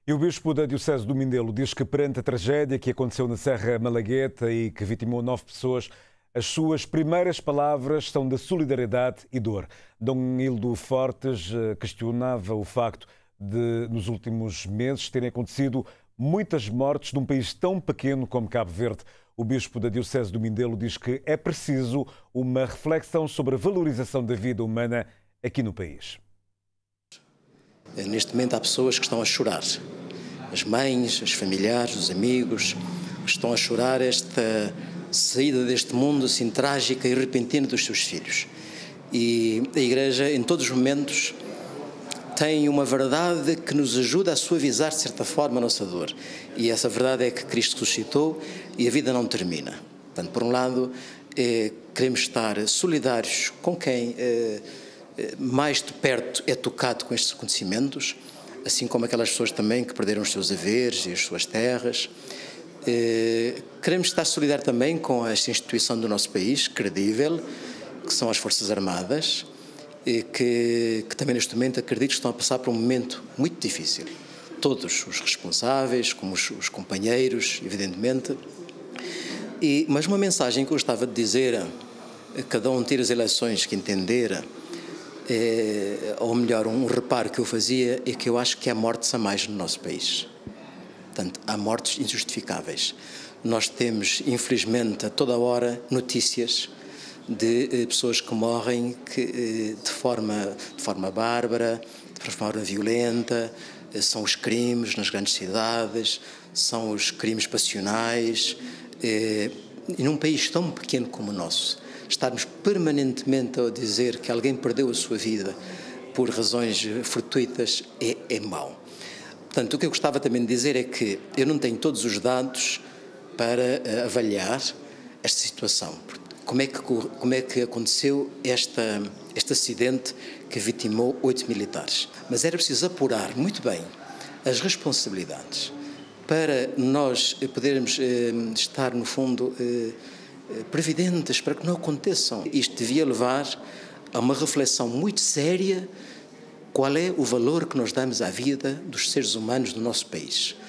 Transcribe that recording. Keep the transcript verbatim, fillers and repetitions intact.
E o bispo da Diocese do Mindelo diz que perante a tragédia que aconteceu na Serra Malagueta e que vitimou nove pessoas, as suas primeiras palavras são de solidariedade e dor. Dom Hildo Fortes questionava o facto de, nos últimos meses, terem acontecido muitas mortes num país tão pequeno como Cabo Verde. O bispo da Diocese do Mindelo diz que é preciso uma reflexão sobre a valorização da vida humana aqui no país. Neste momento há pessoas que estão a chorar. As mães, os familiares, os amigos, que estão a chorar esta saída deste mundo assim trágica e repentina dos seus filhos. E a Igreja, em todos os momentos, tem uma verdade que nos ajuda a suavizar, de certa forma, a nossa dor. E essa verdade é que Cristo ressuscitou e a vida não termina. Portanto, por um lado, eh, queremos estar solidários com quem eh, mais de perto é tocado com estes acontecimentos, assim como aquelas pessoas também que perderam os seus haveres e as suas terras. Eh, queremos estar solidários também com esta instituição do nosso país, credível, que são as Forças Armadas, e que, que também neste momento acredito que estão a passar por um momento muito difícil. Todos os responsáveis, como os, os companheiros, evidentemente. E, mas uma mensagem que eu gostava de dizer a cada um ter as eleições que entender, é, ou melhor, um reparo que eu fazia é que eu acho que há mortes a mais no nosso país. Portanto, há mortes injustificáveis. Nós temos, infelizmente, a toda hora notícias de eh, pessoas que morrem que, eh, de, forma, de forma bárbara, de forma violenta, eh, são os crimes nas grandes cidades, são os crimes passionais, eh, e num país tão pequeno como o nosso, estarmos permanentemente a dizer que alguém perdeu a sua vida por razões fortuitas é, é mau. Portanto, o que eu gostava também de dizer é que eu não tenho todos os dados para uh, avaliar esta situação. Como é que, como é que aconteceu esta, este acidente que vitimou oito militares? Mas era preciso apurar muito bem as responsabilidades para nós podermos uh, estar, no fundo, uh, previdentes para que não aconteçam. Isto devia levar a uma reflexão muito séria qual é o valor que nós damos à vida dos seres humanos do nosso país.